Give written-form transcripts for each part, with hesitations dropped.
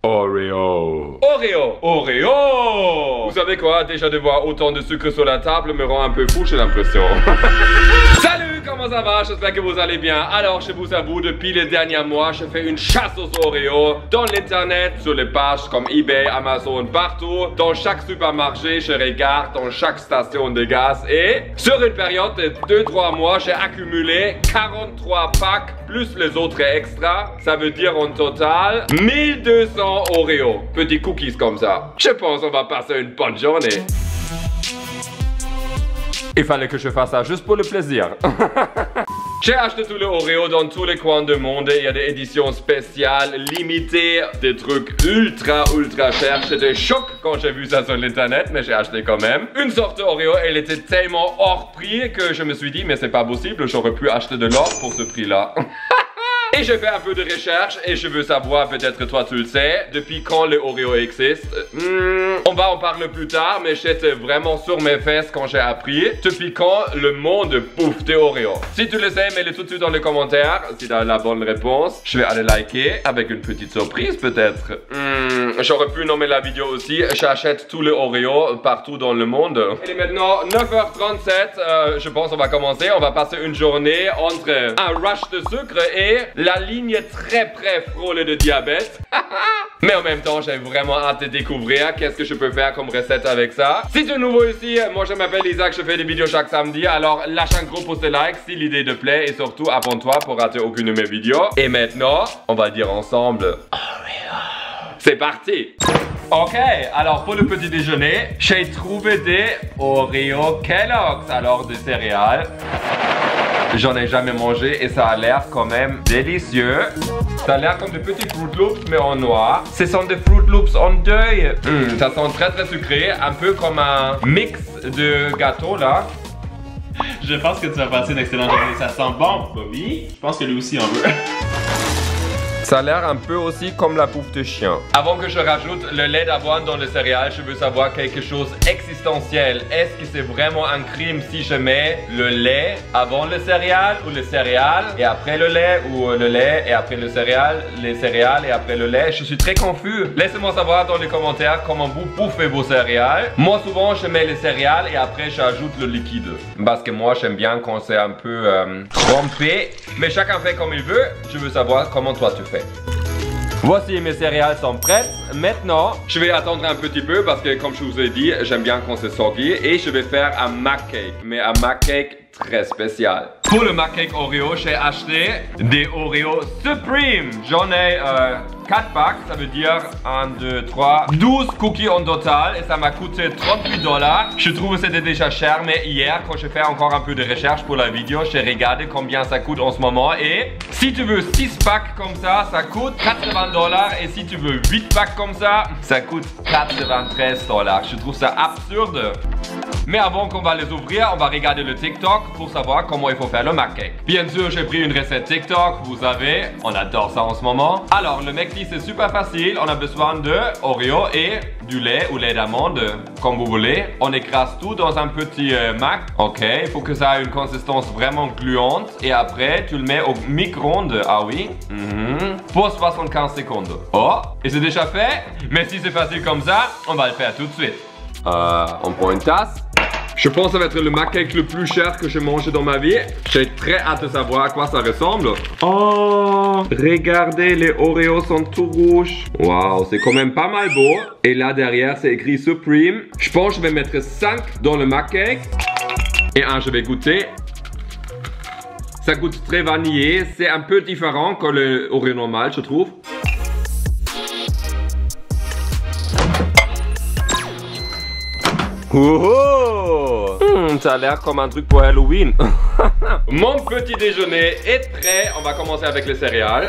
Oreo. Oreo. Oreo. Vous savez quoi? Déjà de voir autant de sucre sur la table me rend un peu fou, j'ai l'impression. Salut, comment ça va? J'espère que vous allez bien. Alors, je vous avoue, depuis les derniers mois, je fais une chasse aux Oreos dans l'internet, sur les pages comme eBay, Amazon, partout. Dans chaque supermarché, je regarde, dans chaque station de gaz. Et sur une période de 2-3 mois, j'ai accumulé 43 packs plus les autres extras. Ça veut dire en total 1200 Oreos. Petits cookies comme ça. Je pense qu'on va passer une bonne journée. Il fallait que je fasse ça juste pour le plaisir. J'ai acheté tous les Oreos dans tous les coins du monde. Il y a des éditions spéciales, limitées, des trucs ultra chers. J'étais choqué quand j'ai vu ça sur l'internet, mais j'ai acheté quand même. Une sorte d'Oreo, elle était tellement hors prix que je me suis dit, mais c'est pas possible, j'aurais pu acheter de l'or pour ce prix-là. Et j'ai fait un peu de recherche et je veux savoir, peut-être toi tu le sais, depuis quand les Oreos existent. On va en parler plus tard, mais j'étais vraiment sur mes fesses quand j'ai appris depuis quand le monde bouffe des Oreos. Si tu le sais, mets-le tout de suite dans les commentaires si tu as la bonne réponse. Je vais aller liker avec une petite surprise peut-être. J'aurais pu nommer la vidéo aussi. J'achète tous les Oreos partout dans le monde. Il est maintenant 9h37. Je pense qu'on va commencer. On va passer une journée entre un rush de sucre et la ligne très près frôlée de diabète. Mais en même temps, j'ai vraiment hâte de découvrir qu'est-ce que je peux faire comme recette avec ça. Si tu es nouveau ici, moi je m'appelle Isaac, je fais des vidéos chaque samedi. Alors lâche un gros pouce de like si l'idée te plaît et surtout abonne-toi pour rater aucune de mes vidéos. Et maintenant, on va dire ensemble Oreo. C'est parti! Ok, alors pour le petit déjeuner, j'ai trouvé des Oreo Kellogg's, alors des céréales. J'en ai jamais mangé et ça a l'air quand même délicieux. Ça a l'air comme des petits Fruit Loops mais en noir. Ce sont des Fruit Loops en deuil. Ça sent très sucré, un peu comme un mix de gâteau là. Je pense que tu vas passer une excellente journée. Ça sent bon, Bobby. Je pense que lui aussi en veut. Ça a l'air un peu aussi comme la bouffe de chien. Avant que je rajoute le lait d'avoine dans le céréal, je veux savoir quelque chose existentiel. Est-ce que c'est vraiment un crime si je mets le lait avant le céréal ou le céréal et après le lait ou le lait et après le céréal, les céréales et après le lait? Je suis très confus. Laissez-moi savoir dans les commentaires comment vous bouffez vos céréales. Moi souvent je mets les céréales et après j'ajoute le liquide. Parce que moi j'aime bien quand c'est un peu trempé. Mais chacun fait comme il veut. Je veux savoir comment toi tu fais. Voici mes céréales sont prêtes. Maintenant, je vais attendre un petit peu parce que comme je vous ai dit, j'aime bien quand c'est soggy et je vais faire un mac cake, mais un mac cake très spécial. Pour le mac cake Oreo, j'ai acheté des Oreo Supreme. J'en ai 4 packs, ça veut dire 1, 2, 3, 12 cookies en total et ça m'a coûté 38 $. Je trouve que c'était déjà cher, mais hier, quand j'ai fait encore un peu de recherche pour la vidéo, j'ai regardé combien ça coûte en ce moment et si tu veux 6 packs comme ça coûte 80 $ et si tu veux 8 packs comme ça coûte 93 $. Je trouve ça absurde. Mais avant qu'on va les ouvrir, on va regarder le TikTok pour savoir comment il faut faire le mac cake. Bien sûr, j'ai pris une recette TikTok, vous savez, on adore ça en ce moment. Alors, le McFlix c'est super facile, on a besoin de Oreo et du lait ou lait d'amande, comme vous voulez. On écrase tout dans un petit mac. Ok, il faut que ça ait une consistance vraiment gluante. Et après, tu le mets au micro-ondes, ah oui, pour 75 secondes. Oh, et c'est déjà fait. Mais si c'est facile comme ça, on va le faire tout de suite. On prend une tasse. Je pense que ça va être le mac cake le plus cher que j'ai mangé dans ma vie. J'ai très hâte de savoir à quoi ça ressemble. Oh, regardez, les Oreos sont tout rouges. Waouh, c'est quand même pas mal beau. Et là derrière, c'est écrit Supreme. Je pense que je vais mettre 5 dans le mac cake. Et un, je vais goûter. Ça goûte très vanillé. C'est un peu différent que le Oreo normal, je trouve. Oh, ça a l'air comme un truc pour Halloween. Mon petit déjeuner est prêt. On va commencer avec les céréales.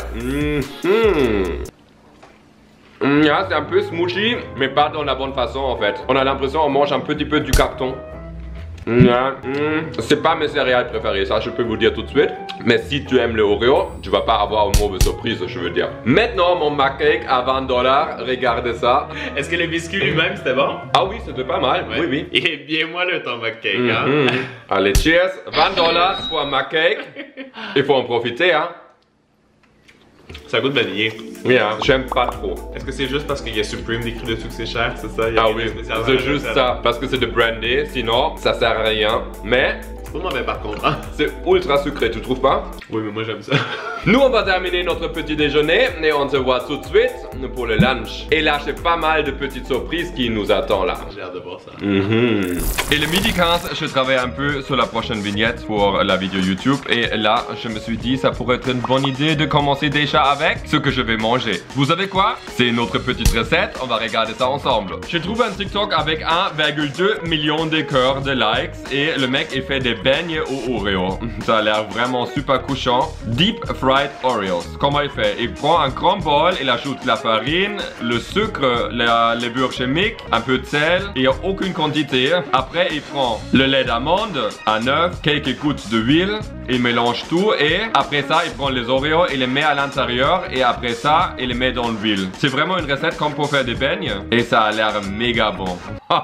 Yeah, c'est un peu smoothy, mais pas dans la bonne façon en fait. On a l'impression qu'on mange un petit peu du carton. C'est pas mes céréales préférées, ça je peux vous dire tout de suite. Mais si tu aimes le Oreo, tu vas pas avoir une mauvaise surprise, je veux dire. Maintenant mon mac cake à 20 $, regardez ça. Est-ce que le biscuit lui-même c'était bon? Ah oui, c'était pas mal, ouais. Oui. Il est bien moelleux ton mac cake, hein? Allez, cheers, 20 $ pour un mac cake. Il faut en profiter, hein. Ça goûte vanillé. Oui, hein, j'aime pas trop. Est-ce que c'est juste parce qu'il y a Supreme décrit dessus que c'est cher, c'est ça? Ah oui, c'est juste ça, parce que c'est de brandy, sinon ça sert à rien. Mais c'est pas mauvais par contre. Hein? C'est ultra sucré, tu trouves pas? Oui, mais moi j'aime ça. Nous, on va terminer notre petit déjeuner et on se voit tout de suite pour le lunch. Et là, j'ai pas mal de petites surprises qui nous attendent là. J'ai hâte de voir ça. Et le midi 15, je travaille un peu sur la prochaine vignette pour la vidéo YouTube. Et là, je me suis dit, ça pourrait être une bonne idée de commencer déjà avec ce que je vais manger. Vous savez quoi? C'est notre petite recette, on va regarder ça ensemble. J'ai trouvé un TikTok avec 1,2 million de cœurs de likes. Et le mec, il fait des beignes au Oreo. Ça a l'air vraiment super couchant. Deep fried Oreos. Comment il fait? Il prend un grand bol, il ajoute la farine, le sucre, la levure chimique, un peu de sel, il n'y a aucune quantité. Après, il prend le lait d'amande, un œuf, quelques gouttes d'huile, il mélange tout et après ça, il prend les Oreos et les met à l'intérieur et après ça, il les met dans l'huile. C'est vraiment une recette comme pour faire des beignes et ça a l'air méga bon.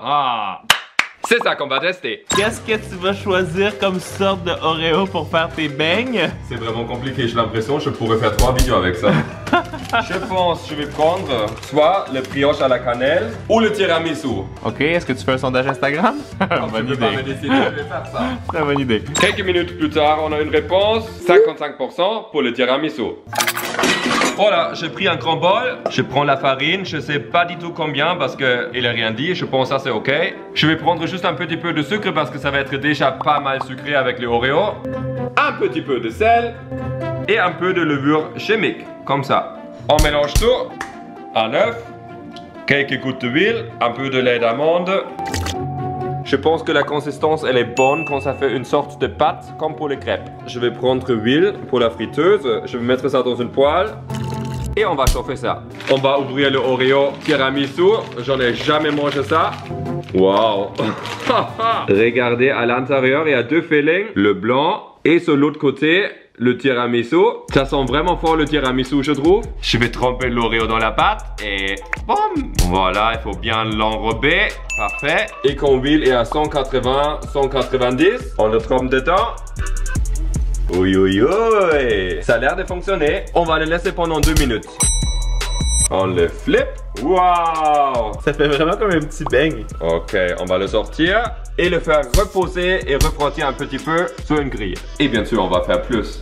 C'est ça qu'on va tester. Qu'est-ce que tu vas choisir comme sorte de Oreo pour faire tes beignes? C'est vraiment compliqué, j'ai l'impression que je pourrais faire 3 vidéos avec ça. Je pense que je vais prendre soit le brioche à la cannelle ou le tiramisu. Ok, est-ce que tu fais un sondage Instagram? Bonne idée. Pas me décider, je vais faire ça. Très bonne idée. Quelques minutes plus tard, on a une réponse. 55% pour le tiramisu. Voilà, j'ai pris un grand bol, je prends la farine, je sais pas du tout combien parce qu'il a rien dit, je pense que ça c'est ok. Je vais prendre juste un petit peu de sucre parce que ça va être déjà pas mal sucré avec les Oreos. Un petit peu de sel et un peu de levure chimique, comme ça. On mélange tout, un œuf, quelques gouttes d'huile, un peu de lait d'amande. Je pense que la consistance elle est bonne quand ça fait une sorte de pâte comme pour les crêpes. Je vais prendre l'huile pour la friteuse, je vais mettre ça dans une poêle. Et on va chauffer ça. On va ouvrir le Oreo tiramisu. J'en ai jamais mangé ça. Waouh. Regardez, à l'intérieur, il y a deux fillings. Le blanc et sur l'autre côté, le tiramisu. Ça sent vraiment fort le tiramisu, je trouve. Je vais tremper l'Oreo dans la pâte et boum. Voilà, il faut bien l'enrober. Parfait. Et quand l'huile est à 180, 190, on le trempe dedans. Oui, oui, oui. Ça a l'air de fonctionner. On va le laisser pendant 2 minutes. On le flippe. Waouh. Ça fait vraiment comme un petit beigne. Ok, on va le sortir et le faire reposer et refroidir un petit peu sur une grille. Et bien sûr, on va faire plus.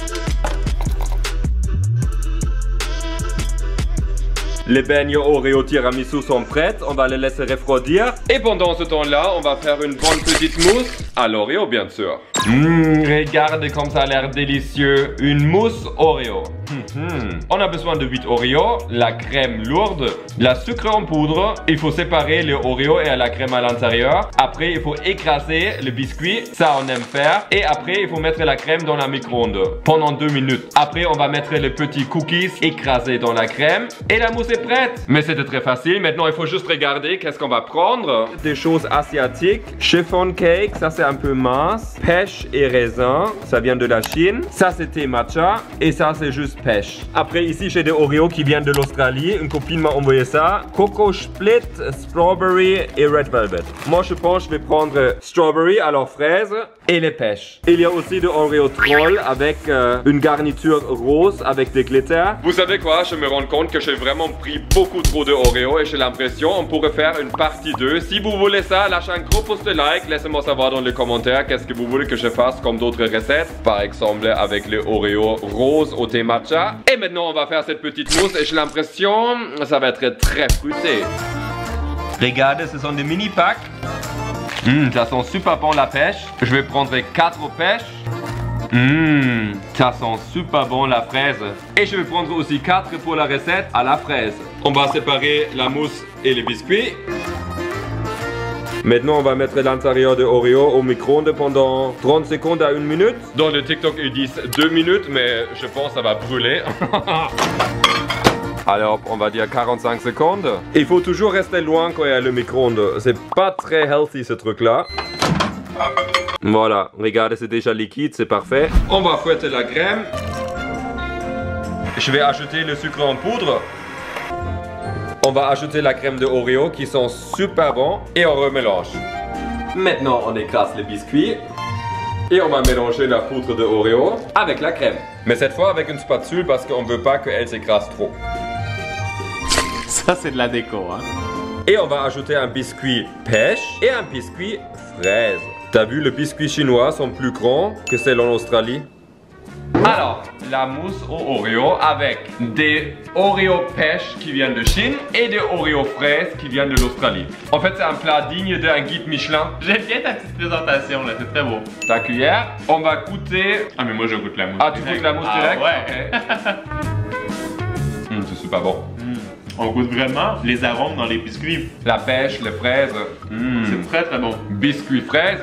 Les beignes Oreo tiramisu sont prêtes, on va les laisser refroidir. Et pendant ce temps-là, on va faire une bonne petite mousse à l'Oreo, bien sûr. Regardez comme ça a l'air délicieux. Une mousse Oreo. On a besoin de 8 Oreos, la crème lourde, la sucre en poudre. Il faut séparer le Oreo et la crème à l'intérieur. Après, il faut écraser le biscuit. Ça, on aime faire. Et après, il faut mettre la crème dans la micro-ondes pendant 2 minutes. Après, on va mettre les petits cookies écrasés dans la crème. Et la mousse est prête. Mais c'était très facile. Maintenant, il faut juste regarder qu'est-ce qu'on va prendre. Des choses asiatiques. Chiffon cake, ça c'est un peu mince. Pêche et raisin, ça vient de la Chine. Ça c'était matcha. Et ça c'est juste pêche. Après ici j'ai des Oreos qui viennent de l'Australie. Une copine m'a envoyé ça. Coco split, strawberry et red velvet. Moi je pense que je vais prendre strawberry alors fraise et les pêches. Il y a aussi de Oreo troll avec une garniture rose avec des glitters. Vous savez quoi, je me rends compte que j'ai vraiment pris beaucoup trop de Oreo et j'ai l'impression on pourrait faire une partie 2. Si vous voulez ça, lâchez un gros pouce de like. Laissez-moi savoir dans les commentaires qu'est-ce que vous voulez que je fasse comme d'autres recettes. Par exemple avec les Oreo rose au thé matcha. Et maintenant on va faire cette petite mousse et j'ai l'impression ça va être très fruité. Regardez, ce sont des mini packs. Ça sent super bon la pêche. Je vais prendre 4 pêches. Ça sent super bon la fraise. Et je vais prendre aussi 4 pour la recette à la fraise. On va séparer la mousse et les biscuits. Maintenant, on va mettre l'intérieur de Oreo au micro-ondes pendant 30 secondes à 1 minute. Dans le TikTok, ils disent 2 minutes, mais je pense que ça va brûler. Alors, on va dire 45 secondes. Il faut toujours rester loin quand il y a le micro-ondes. C'est pas très healthy ce truc-là. Voilà, regardez, c'est déjà liquide, c'est parfait. On va fouetter la crème. Je vais ajouter le sucre en poudre. On va ajouter la crème de Oreo qui sent super bon et on remélange. Maintenant, on écrase les biscuits et on va mélanger la poudre de Oreo avec la crème. Mais cette fois avec une spatule parce qu'on veut pas qu'elle s'écrase trop. Ça, c'est de la déco, hein. Et on va ajouter un biscuit pêche et un biscuit fraise. T'as vu, les biscuits chinois sont plus grands que celles en Australie? Alors, la mousse au Oreo avec des Oreo pêche qui viennent de Chine et des Oreo fraises qui viennent de l'Australie. En fait, c'est un plat digne d'un guide Michelin. J'aime bien ta petite présentation, là, c'est très beau. Ta cuillère, on va goûter... Ah, mais moi, je goûte la mousse. Ah, tu goûtes la mousse direct? Ouais. Okay. C'est super bon. On goûte vraiment les arômes dans les biscuits. La pêche, les fraises. C'est très très bon. Biscuits fraises.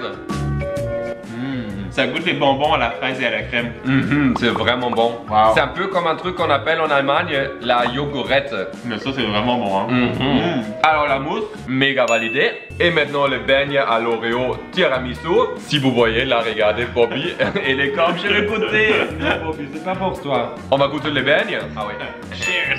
Ça goûte les bonbons à la fraise et à la crème. C'est vraiment bon. Wow. C'est un peu comme un truc qu'on appelle en Allemagne la Yogurette. Mais ça, c'est vraiment bon, hein. Alors la mousse, méga validée. Et maintenant le beignet à l'Oreo tiramisu. Si vous voyez, là, regardez Bobby et les comme je l'ai goûté. Bobby, c'est pas pour toi. On va goûter les beignes. Ah oui. Cheers.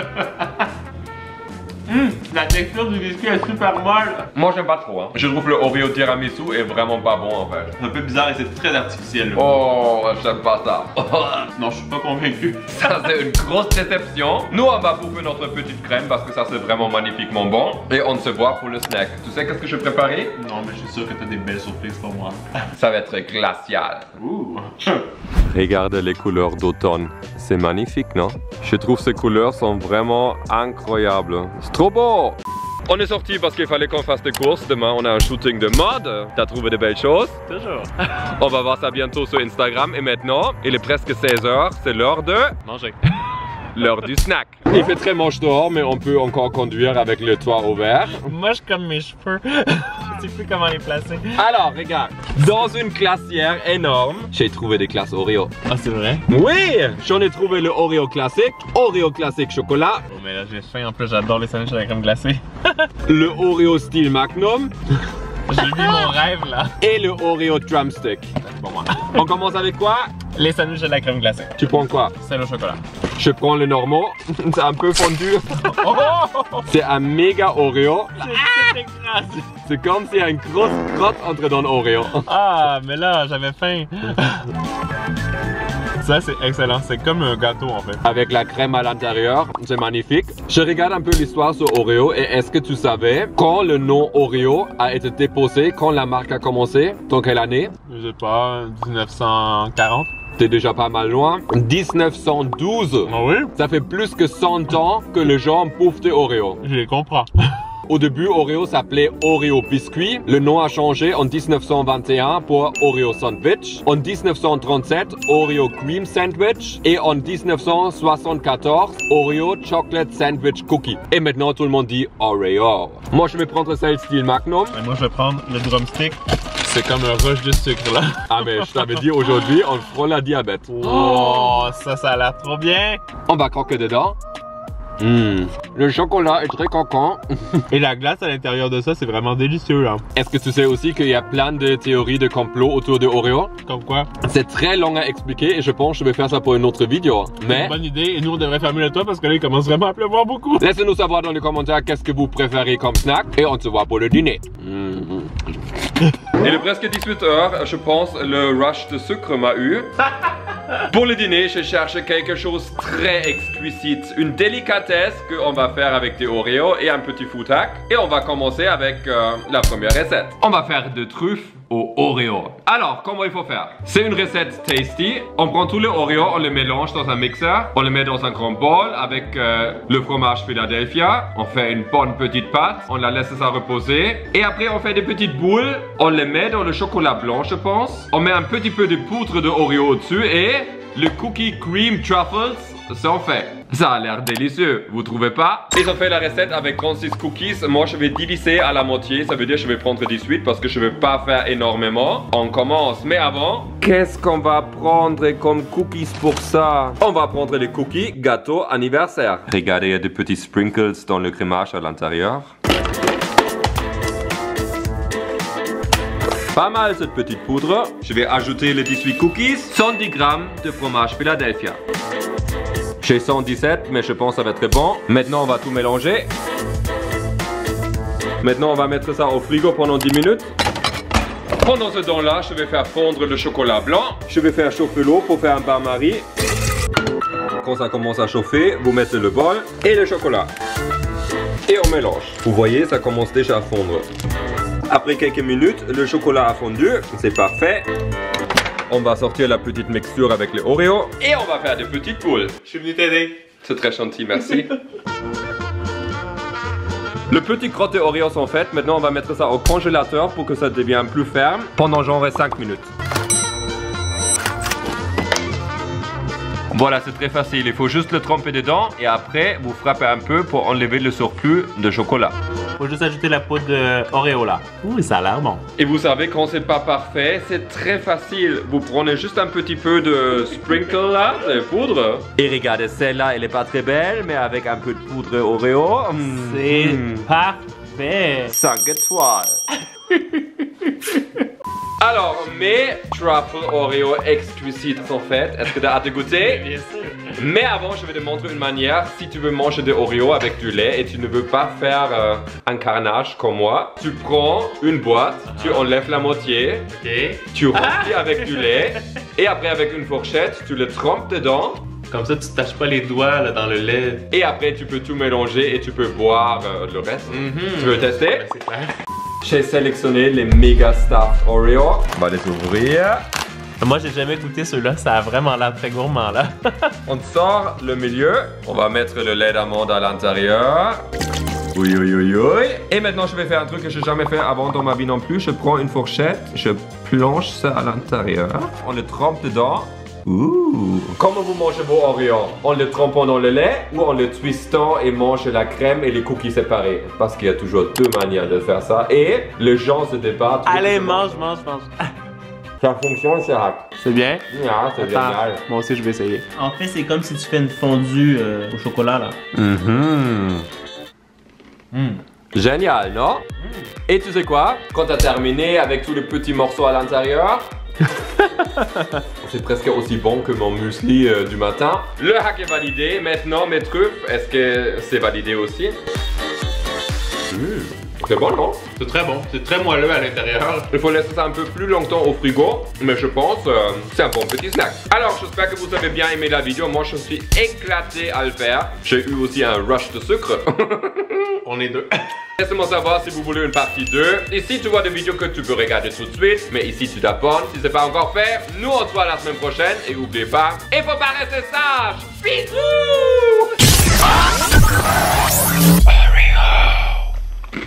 La texture du biscuit est super molle. Moi j'aime pas trop, hein. Je trouve le Oreo tiramisu est vraiment pas bon en fait. C'est un peu bizarre et c'est très artificiel. Oh, j'aime pas ça. Non, je suis pas convaincu. Ça c'est une grosse déception. Nous on va bouffer notre petite crème parce que ça c'est vraiment magnifiquement bon. Et on se voit pour le snack. Tu sais qu'est-ce que je préparais? Non, mais je suis sûr que t'as des belles surprises pour moi. Ça va être glacial. Ouh. Regarde les couleurs d'automne. C'est magnifique, non? Je trouve ces couleurs sont vraiment incroyables. C'est trop beau! On est sorti parce qu'il fallait qu'on fasse des courses. Demain, on a un shooting de mode. T'as trouvé de belles choses? Toujours. On va voir ça bientôt sur Instagram. Et maintenant, il est presque 16h. C'est l'heure de... manger. L'heure du snack. Il fait très moche dehors, mais on peut encore conduire avec le toit ouvert. Moche comme mes cheveux. Je sais plus comment les placer. Alors, regarde. Dans une glacière énorme, j'ai trouvé des glaces Oreo. Ah, c'est vrai? Oui! J'en ai trouvé le Oreo classique chocolat. Oh, mais là, j'ai faim. En plus, j'adore les sandwichs à la crème glacée. Le Oreo style Magnum. J'ai vu mon rêve, là. Et le Oreo drumstick. Pour moi. On commence avec quoi? Les sandwichs à la crème glacée. Tu prends quoi? C'est au chocolat. Je prends le normal. C'est un peu fondu. C'est un méga Oreo. C'est écrasé. C'est comme s'il y a une grosse crotte entre dans l'Oreo. Ah, mais là, j'avais faim. Ça, c'est excellent. C'est comme un gâteau, en fait. Avec la crème à l'intérieur, c'est magnifique. Je regarde un peu l'histoire sur Oreo et est-ce que tu savais quand le nom Oreo a été déposé, quand la marque a commencé? Dans quelle année? Je sais pas, 1940. T'es déjà pas mal loin. 1912. Ah oui? Ça fait plus que 100 ans que les gens bouffent des Oreo. Je les comprends. Au début, Oreo s'appelait Oreo Biscuit. Le nom a changé en 1921 pour Oreo Sandwich. En 1937, Oreo Cream Sandwich. Et en 1974, Oreo Chocolate Sandwich Cookie. Et maintenant, tout le monde dit Oreo. Moi, je vais prendre celle style Magnum. Et moi, je vais prendre le drumstick. C'est comme un rush de sucre, là. Ah, mais je t'avais dit aujourd'hui, on frôle la diabète. Oh, ça a l'air trop bien. On va croquer dedans. Le chocolat est très croquant. Et la glace à l'intérieur de ça, c'est vraiment délicieux, là. Est-ce que tu sais aussi qu'il y a plein de théories de complot autour de Oreo? Comme quoi? C'est très long à expliquer et je pense que je vais faire ça pour une autre vidéo. Mais bonne idée, et nous on devrait fermer le toit parce que là il commence vraiment à pleuvoir beaucoup. Laissez-nous savoir dans les commentaires qu'est-ce que vous préférez comme snack et on se voit pour le dîner. Il est presque 18h, je pense le rush de sucre m'a eu. Pour le dîner, je cherche quelque chose très exquisite, une délicatesse qu'on va faire avec des Oreos et un petit food hack. Et on va commencer avec la première recette. On va faire des truffes au Oreo. Alors, comment il faut faire? C'est une recette tasty. On prend tous les Oreos, on les mélange dans un mixeur, on les met dans un grand bol avec le fromage Philadelphia. On fait une bonne petite pâte, on la laisse ça reposer. Et après, on fait des petites boules, on les met dans le chocolat blanc, je pense. On met un petit peu de poudre de Oreo au-dessus et le cookie cream truffles, c'est en fait. Ça a l'air délicieux, vous trouvez pas? Ils ont fait la recette avec 36 cookies. Moi, je vais diviser à la moitié. Ça veut dire que je vais prendre 18 parce que je vais pas faire énormément. On commence. Mais avant, qu'est-ce qu'on va prendre comme cookies pour ça? On va prendre les cookies gâteau anniversaire. Regardez, il y a des petits sprinkles dans le crémage à l'intérieur. Pas mal cette petite poudre. Je vais ajouter les 18 cookies. 110 grammes de fromage Philadelphia. J'ai 117, mais je pense que ça va être très bon. Maintenant, on va tout mélanger. Maintenant, on va mettre ça au frigo pendant 10 minutes. Pendant ce temps-là, je vais faire fondre le chocolat blanc. Je vais faire chauffer l'eau pour faire un bain-marie. quand ça commence à chauffer, vous mettez le bol et le chocolat. Et on mélange. Vous voyez, ça commence déjà à fondre. Après quelques minutes, le chocolat a fondu. C'est parfait. On va sortir la petite mixture avec les Oreos. Et on va faire des petites boules. Je suis venu t'aider. C'est très gentil, merci. Le petit crotte de Oreos sont faites. Maintenant, on va mettre ça au congélateur pour que ça devienne plus ferme pendant genre 5 minutes. Voilà, c'est très facile. Il faut juste le tremper dedans et après, vous frappez un peu pour enlever le surplus de chocolat. Faut juste ajouter la poudre de Oreo là. Ouh, ça a l'air bon. Et vous savez, quand c'est pas parfait, c'est très facile. Vous prenez juste un petit peu de sprinkle là, de poudre. Et regardez, celle-là, elle est pas très belle, mais avec un peu de poudre Oreo. C'est parfait. 5 étoiles. Alors, mes truffles Oreo exquisites sont faites. Est-ce que tu as hâte de goûter? Bien sûr. Mais avant, je vais te montrer une manière. Si tu veux manger des Oreos avec du lait et tu ne veux pas faire un carnage comme moi, tu prends une boîte, tu enlèves la moitié, Ok. tu remplis avec du lait et après avec une fourchette, tu le trempes dedans. Comme ça, tu tâches pas les doigts là, dans le lait. Et après, tu peux tout mélanger et tu peux boire le reste. Tu veux tester? Ben, c'est clair. J'ai sélectionné les Mega Stuffed Oreo. On va les ouvrir. Moi, j'ai jamais goûté ceux-là. Ça a vraiment l'air très gourmand là. On sort le milieu. On va mettre le lait d'amande à l'intérieur. Oui, oui, oui, oui. Et maintenant, je vais faire un truc que je n'ai jamais fait avant dans ma vie non plus. Je prends une fourchette, je plonge ça à l'intérieur. On le trempe dedans. Ouh. Comment vous mangez vos Oreos? En le trempant dans le lait ou en le twistant et mange la crème et les cookies séparés? Parce qu'il y a toujours deux manières de faire ça. Et les gens se débattent. Allez, mange. Ça fonctionne, c'est hack. C'est bien? Yeah, c'est génial. Moi aussi, je vais essayer. En fait, c'est comme si tu fais une fondue au chocolat, là. Génial, non? Et tu sais quoi? Quand tu as terminé avec tous les petits morceaux à l'intérieur, c'est presque aussi bon que mon muesli du matin. Le hack est validé. Maintenant, mes truffes, est-ce que c'est validé aussi? C'est bon, non? C'est très bon. C'est très moelleux à l'intérieur. Il faut laisser ça un peu plus longtemps au frigo, mais je pense c'est un bon petit snack. Alors, j'espère que vous avez bien aimé la vidéo. Moi, je suis éclaté à le faire. J'ai eu aussi un rush de sucre. On est deux. Laissez-moi savoir si vous voulez une partie 2. Ici, tu vois des vidéos que tu peux regarder tout de suite. Mais ici, tu t'abonnes. Si c'est pas encore fait, nous, on se voit la semaine prochaine. Et n'oubliez pas, il faut pas rester sage. Bisous!